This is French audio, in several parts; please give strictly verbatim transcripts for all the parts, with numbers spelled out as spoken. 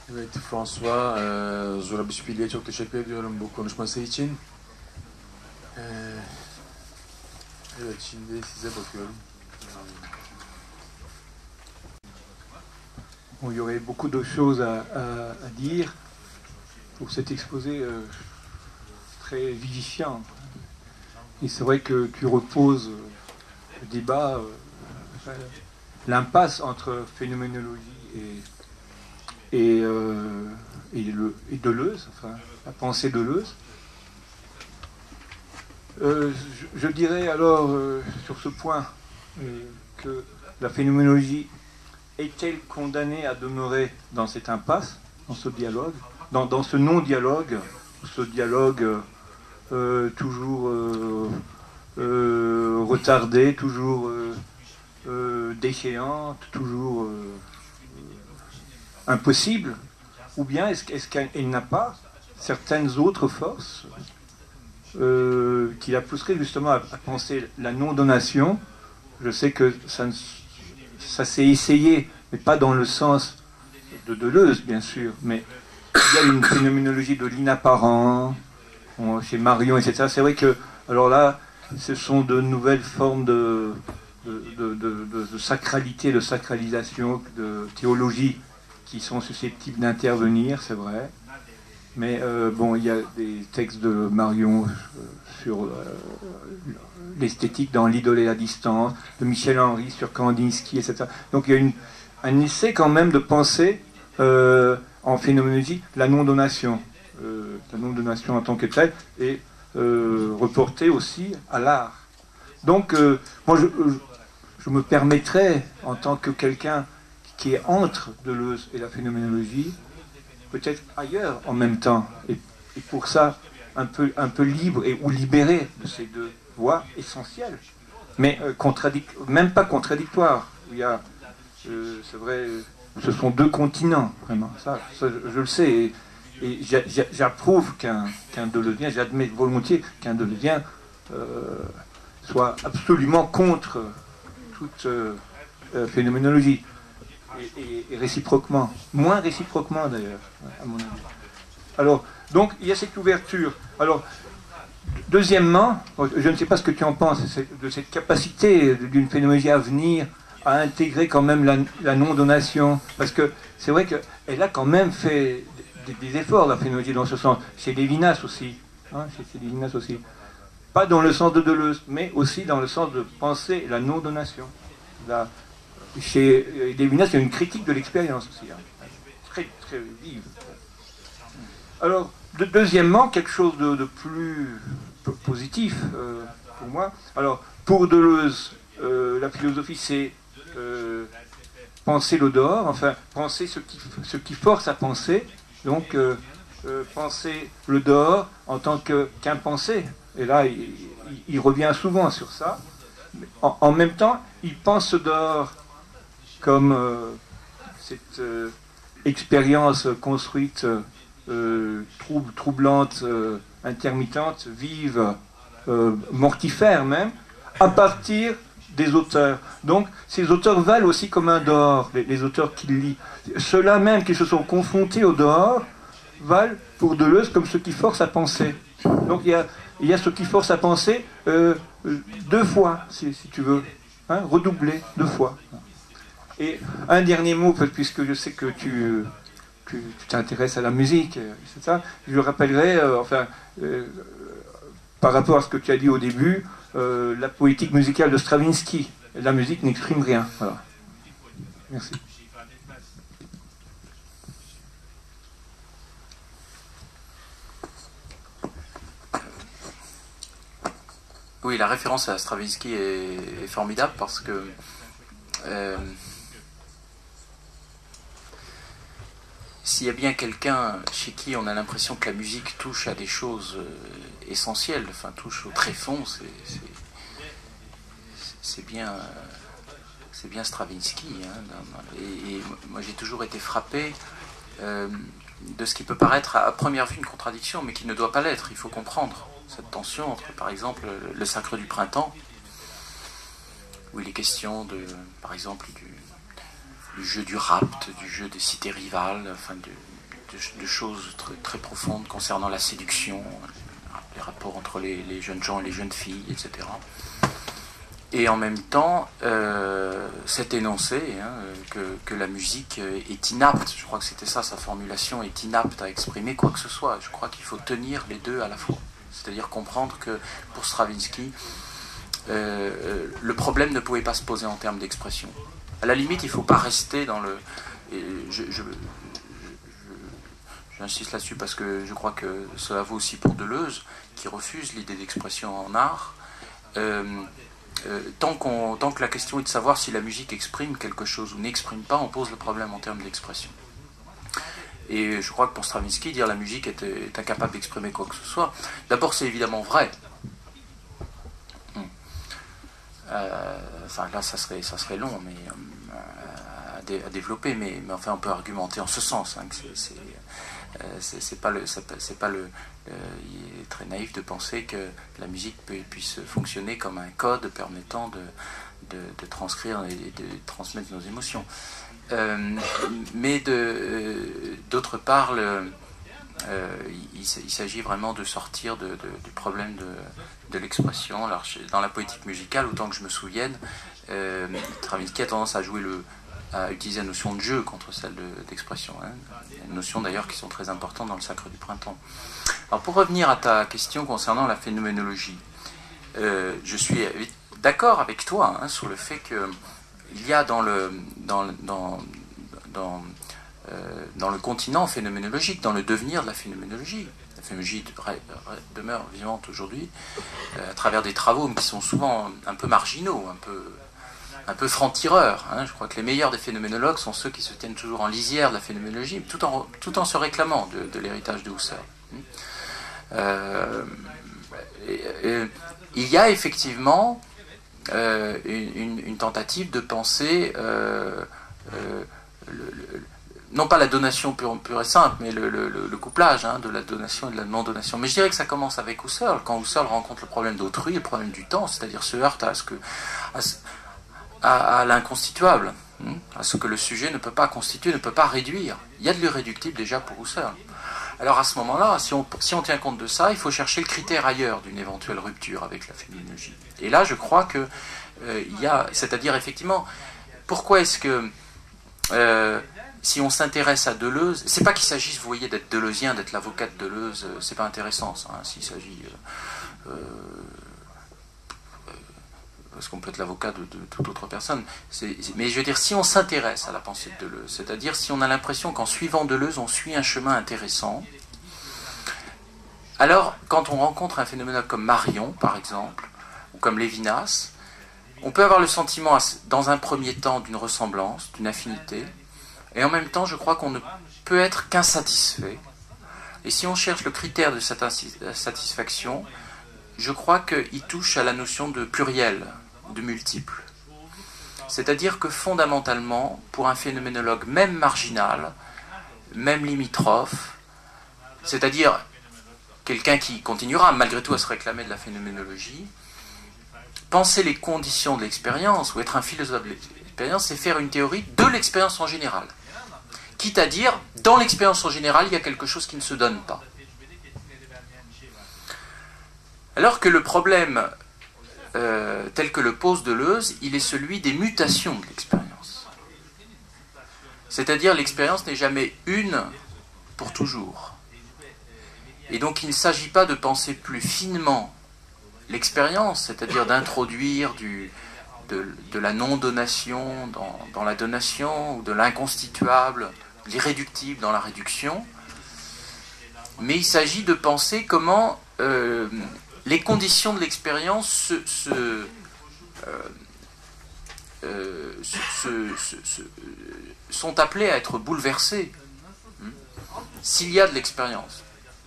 Evet François, e, Zurabispili'ye çok teşekkür ediyorum bu konuşması için. E, evet şimdi size bakıyorum. Bon, il y aurait beaucoup de choses à, à, à dire pour cet exposé euh, très vivifiant. Et c'est vrai que tu reposes le débat, euh, l'impasse entre phénoménologie et, et, euh, et, le, et Deleuze, enfin la pensée Deleuze. Euh, je, je dirais alors euh, sur ce point euh, que la phénoménologie est-elle condamnée à demeurer dans cette impasse, dans ce dialogue, dans, dans ce non-dialogue, ce dialogue euh, toujours euh, euh, retardé, toujours euh, euh, déchéant, toujours euh, impossible, ou bien est-ce, est-ce qu'elle n'a pas certaines autres forces euh, qui la pousseraient justement à, à penser la non-donation. Je sais que ça, ne, ça s'est essayé, mais pas dans le sens de Deleuze, bien sûr, mais il y a une phénoménologie de l'inapparent, chez Marion, et cetera. C'est vrai que, alors là, ce sont de nouvelles formes de, de, de, de, de sacralité, de sacralisation, de théologie qui sont susceptibles d'intervenir, c'est vrai. Mais euh, bon, il y a des textes de Marion euh, sur euh, l'esthétique dans L'idole et la distance, de Michel Henry sur Kandinsky, et cetera. Donc il y a une, un essai quand même de penser euh, en phénoménologie la non-donation, euh, la non-donation en tant que telle, et euh, reportée aussi à l'art. Donc euh, moi je, je me permettrais, en tant que quelqu'un qui est entre Deleuze et la phénoménologie, peut-être ailleurs en même temps, et, et pour ça un peu, un peu libre et ou libéré de ces deux voies essentielles, mais euh, contradic- même pas contradictoires. Il y a, euh, c'est vrai, ce sont deux continents, vraiment. Ça, ça je, je le sais, et, et j'a, j'a, j'approuve qu'un, qu'un Deleuzien, j'admets volontiers qu'un Deleuzien euh, soit absolument contre toute euh, euh, phénoménologie. Et, et, et réciproquement, moins réciproquement d'ailleurs, à mon avis. Alors, donc, il y a cette ouverture. Alors, deuxièmement, je ne sais pas ce que tu en penses de cette capacité d'une phénoménologie à venir à intégrer quand même la, la non-donation, parce que c'est vrai qu'elle a quand même fait des, des efforts, la phénoménologie, dans ce sens. Chez Lévinas aussi, hein, chez, chez Lévinas aussi. Pas dans le sens de Deleuze, mais aussi dans le sens de penser la non-donation. La, Chez Lévinas, il y a une critique de l'expérience aussi, hein, très, très vive. Alors, de, deuxièmement, quelque chose de, de plus positif euh, pour moi. Alors, pour Deleuze, euh, la philosophie, c'est euh, penser le dehors, enfin, penser ce qui, ce qui force à penser. Donc, euh, euh, penser le dehors en tant que, qu'impensé. Et là, il, il, il revient souvent sur ça. En, en même temps, il pense ce dehors comme euh, cette euh, expérience construite, euh, trouble, troublante, euh, intermittente, vive, euh, mortifère même, à partir des auteurs. Donc ces auteurs valent aussi comme un dehors, les, les auteurs qu'il lit. Ceux-là même qui se sont confrontés au dehors valent pour Deleuze comme ce qui force à penser. Donc il y a, il y a ce qui force à penser euh, deux fois, si, si tu veux, hein, redoubler deux fois. Et un dernier mot, puisque je sais que tu, que tu t'intéresses à la musique, et cetera, je rappellerai, euh, enfin, euh, par rapport à ce que tu as dit au début, euh, la poétique musicale de Stravinsky. La musique n'exprime rien. Voilà. Merci. Oui, la référence à Stravinsky est, est formidable parce que euh, s'il y a bien quelqu'un chez qui on a l'impression que la musique touche à des choses euh, essentielles, enfin touche au tréfonds, c'est, c'est, c'est bien, c'est bien Stravinsky. Hein, et, et moi j'ai toujours été frappé euh, de ce qui peut paraître à première vue une contradiction, mais qui ne doit pas l'être. Il faut comprendre cette tension entre, par exemple, le Sacre du printemps, où il est question de, par exemple, du, du jeu du rapt, du jeu des cités rivales, enfin, du, de, de choses très, très profondes concernant la séduction, les rapports entre les, les jeunes gens et les jeunes filles, et cetera. Et en même temps, euh, cet énoncé, hein, que, que la musique est inapte, je crois que c'était ça sa formulation, est inapte à exprimer quoi que ce soit. Je crois qu'il faut tenir les deux à la fois. C'est-à-dire comprendre que pour Stravinsky, euh, le problème ne pouvait pas se poser en termes d'expression. À la limite, il ne faut pas rester dans le... Et je, je, je, j'insiste là-dessus parce que je crois que cela vaut aussi pour Deleuze, qui refuse l'idée d'expression en art. Euh, euh, tant, qu'on, tant que la question est de savoir si la musique exprime quelque chose ou n'exprime pas, on pose le problème en termes d'expression. Et je crois que pour Stravinsky, dire la musique est, est incapable d'exprimer quoi que ce soit, d'abord c'est évidemment vrai. Euh, enfin là ça serait, ça serait long mais, euh, à, dé, à développer, mais, mais enfin on peut argumenter en ce sens, hein, que c'est, c'est, euh, c'est, c'est pas le, c'est pas, c'est pas le euh, il est très naïf de penser que la musique peut, puisse fonctionner comme un code permettant de, de, de transcrire et de transmettre nos émotions. Euh, mais de, euh, d'autre part, le, euh, il, il s'agit vraiment de sortir de, de, du problème de, de l'expression. Alors, dans la poétique musicale, autant que je me souvienne, euh, Stravinsky a tendance à jouer le, à utiliser la notion de jeu contre celle de, d'expression. Hein. Une notion d'ailleurs qui sont très importantes dans le Sacre du Printemps. Alors, pour revenir à ta question concernant la phénoménologie, euh, je suis d'accord avec toi, hein, sur le fait que il y a dans le, dans, dans, dans, euh, dans le continent phénoménologique, dans le devenir de la phénoménologie. La phénoménologie demeure vivante aujourd'hui euh, à travers des travaux qui sont souvent un peu marginaux, un peu, un peu francs-tireurs. Hein. Je crois que les meilleurs des phénoménologues sont ceux qui se tiennent toujours en lisière de la phénoménologie, tout en, tout en se réclamant de, de l'héritage de Husserl. Euh, et, et, il y a effectivement Euh, une, une tentative de penser euh, euh, le, le, non pas la donation pure, pure et simple, mais le, le, le couplage, hein, de la donation et de la non-donation. Mais je dirais que ça commence avec Husserl, quand Husserl rencontre le problème d'autrui, le problème du temps, c'est-à-dire se heurte à, ce que, à, à, à l'inconstituable, hein, à ce que le sujet ne peut pas constituer, ne peut pas réduire. Il y a de l'irréductible déjà pour Husserl. Alors à ce moment-là, si on, si on tient compte de ça, il faut chercher le critère ailleurs d'une éventuelle rupture avec la phénoménologie. Et là, je crois que euh, il y a, c'est-à-dire effectivement, pourquoi est-ce que euh, si on s'intéresse à Deleuze, c'est pas qu'il s'agisse, vous voyez, d'être deleuzien, d'être l'avocat de Deleuze, euh, c'est pas intéressant, ça. Hein, s'il s'agit, euh, euh, parce qu'on peut être l'avocat de, de toute autre personne. C'est, c'est, mais je veux dire, si on s'intéresse à la pensée de Deleuze, c'est-à-dire si on a l'impression qu'en suivant Deleuze, on suit un chemin intéressant, alors quand on rencontre un phénoménologue comme Marion, par exemple, ou comme Lévinas, on peut avoir le sentiment, dans un premier temps, d'une ressemblance, d'une affinité, et en même temps, je crois qu'on ne peut être qu'insatisfait. Et si on cherche le critère de cette satisfaction, je crois qu'il touche à la notion de pluriel, de multiple. C'est-à-dire que fondamentalement, pour un phénoménologue même marginal, même limitrophe, c'est-à-dire quelqu'un qui continuera malgré tout à se réclamer de la phénoménologie, penser les conditions de l'expérience, ou être un philosophe de l'expérience, c'est faire une théorie de l'expérience en général. Quitte à dire, dans l'expérience en général, il y a quelque chose qui ne se donne pas. Alors que le problème, euh, tel que le pose Deleuze, il est celui des mutations de l'expérience. C'est-à-dire, l'expérience n'est jamais une pour toujours. Et donc, il ne s'agit pas de penser plus finement l'expérience, c'est-à-dire d'introduire du, de, de la non-donation dans, dans la donation, ou de l'inconstituable, l'irréductible dans la réduction. Mais il s'agit de penser comment euh, les conditions de l'expérience se, se, euh, euh, se, se, se, se, sont appelées à être bouleversées, hein, s'il y a de l'expérience.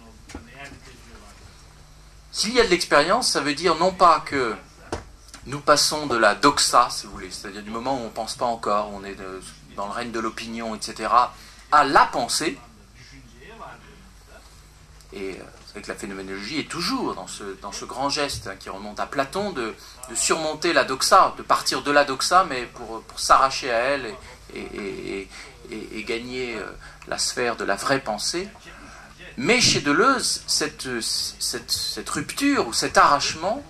S'il y a de l'expérience, ça veut dire non pas que nous passons de la doxa, si vous voulez, c'est-à-dire du moment où on ne pense pas encore, où on est de, dans le règne de l'opinion, et cetera, à la pensée. Et c'est vrai que la phénoménologie est toujours dans ce, dans ce grand geste, hein, qui remonte à Platon, de, de surmonter la doxa, de partir de la doxa, mais pour, pour s'arracher à elle et, et, et, et, et gagner euh, la sphère de la vraie pensée. Mais chez Deleuze, cette, cette, cette rupture ou cet arrachement,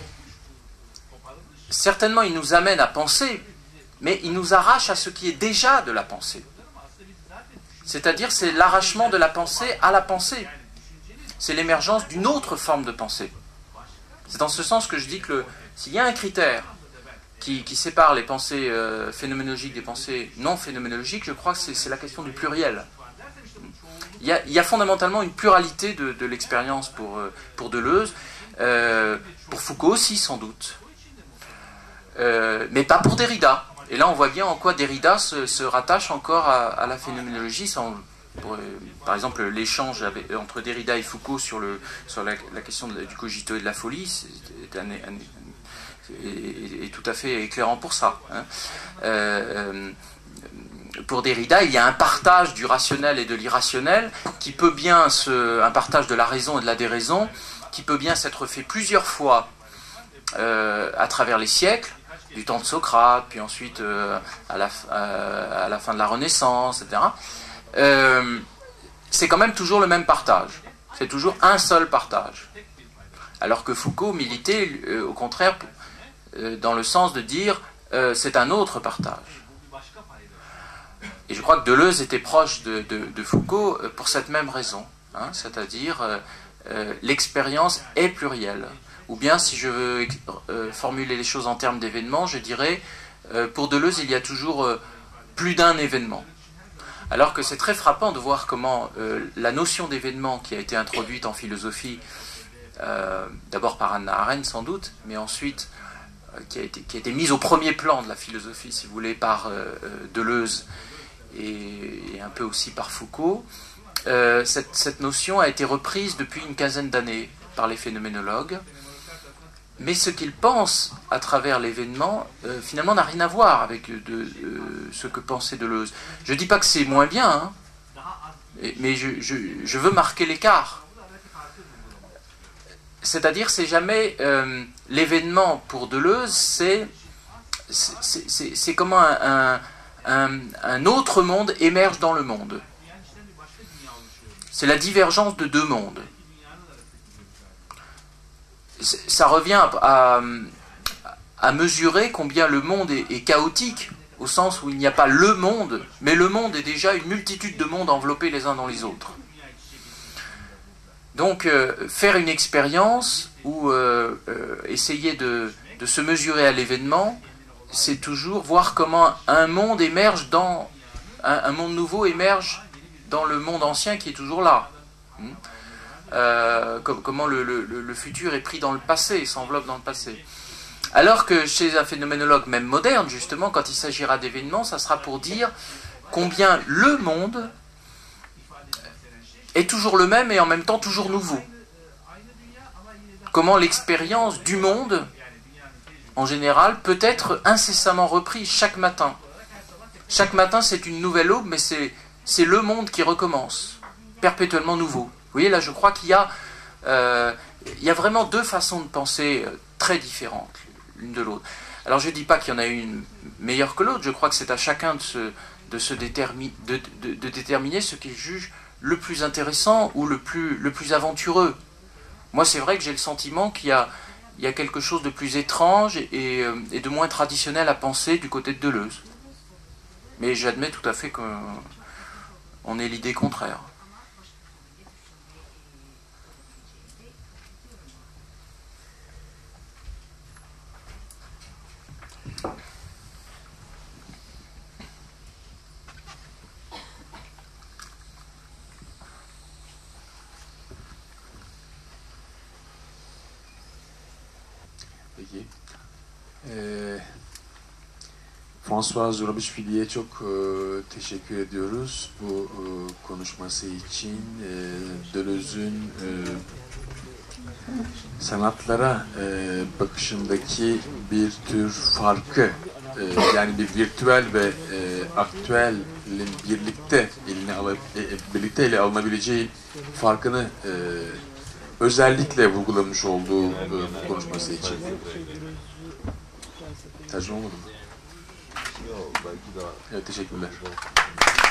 certainement il nous amène à penser, mais il nous arrache à ce qui est déjà de la pensée. C'est-à-dire c'est l'arrachement de la pensée à la pensée. C'est l'émergence d'une autre forme de pensée. C'est dans ce sens que je dis que s'il y a un critère qui, qui sépare les pensées euh, phénoménologiques des pensées non phénoménologiques, je crois que c'est la question du pluriel. Il y a, il y a fondamentalement une pluralité de, de l'expérience pour, pour Deleuze, euh, pour Foucault aussi sans doute, euh, mais pas pour Derrida. Et là on voit bien en quoi Derrida se, se rattache encore à, à la phénoménologie. Sans, pour, euh, par exemple l'échange entre Derrida et Foucault sur, le, sur la, la question de, du cogito et de la folie est, un, un, est, est tout à fait éclairant pour ça. Hein. Euh, Pour Derrida, il y a un partage du rationnel et de l'irrationnel qui peut bien se, un partage de la raison et de la déraison qui peut bien s'être fait plusieurs fois euh, à travers les siècles, du temps de Socrate, puis ensuite euh, à, la, à, à la fin de la Renaissance, et cetera. Euh, c'est quand même toujours le même partage. C'est toujours un seul partage. Alors que Foucault militait, euh, au contraire, euh, dans le sens de dire euh, c'est un autre partage. Et je crois que Deleuze était proche de, de, de Foucault pour cette même raison, hein, c'est-à-dire euh, euh, l'expérience est plurielle. Ou bien, si je veux euh, formuler les choses en termes d'événements, je dirais, euh, pour Deleuze, il y a toujours euh, plus d'un événement. Alors que c'est très frappant de voir comment euh, la notion d'événement qui a été introduite en philosophie, euh, d'abord par Hannah Arendt sans doute, mais ensuite euh, qui, a été, qui a été mise au premier plan de la philosophie, si vous voulez, par euh, Deleuze, et un peu aussi par Foucault, euh, cette, cette notion a été reprise depuis une quinzaine d'années par les phénoménologues, mais ce qu'ils pensent à travers l'événement, euh, finalement, n'a rien à voir avec de, de, euh, ce que pensait Deleuze. Je ne dis pas que c'est moins bien, hein, mais je, je, je veux marquer l'écart. C'est-à-dire, c'est jamais euh, l'événement pour Deleuze, c'est c'est comment un, un Un, un autre monde émerge dans le monde. C'est la divergence de deux mondes. Ça revient à, à, à mesurer combien le monde est, est chaotique, au sens où il n'y a pas le monde, mais le monde est déjà une multitude de mondes enveloppés les uns dans les autres. Donc, euh, faire une expérience ou euh, euh, essayer de, de se mesurer à l'événement, c'est toujours voir comment un monde émerge dans un, un monde nouveau émerge dans le monde ancien qui est toujours là. Euh, comme, comment le, le, le futur est pris dans le passé, s'enveloppe dans le passé. Alors que chez un phénoménologue même moderne, justement, quand il s'agira d'événements, ça sera pour dire combien le monde est toujours le même et en même temps toujours nouveau. Comment l'expérience du monde en général, peut être incessamment repris chaque matin. Chaque matin, c'est une nouvelle aube, mais c'est le monde qui recommence, perpétuellement nouveau. Vous voyez, là, je crois qu'il y a, euh, il y a vraiment deux façons de penser très différentes, l'une de l'autre. Alors, je ne dis pas qu'il y en a une meilleure que l'autre, je crois que c'est à chacun de, se, de, se détermi, de, de, de déterminer ce qu'il juge le plus intéressant ou le plus, le plus aventureux. Moi, c'est vrai que j'ai le sentiment qu'il y a il y a quelque chose de plus étrange et, et de moins traditionnel à penser du côté de Deleuze. Mais j'admets tout à fait qu'on ait l'idée contraire. Peki. Ee, François Zurabichvili'ye çok e, teşekkür ediyoruz bu e, konuşması için. E, Deleuze'ün e, sanatlara e, bakışındaki bir tür farkı, e, yani bir virtüel ve e, aktüelin birlikte eline alıp e, birlikte ele alınabileceği farkını e, özellikle vurgulamış olduğu e, konuşması için. Tercüme olmadı mı? Yok, belki daha. Evet, teşekkürler.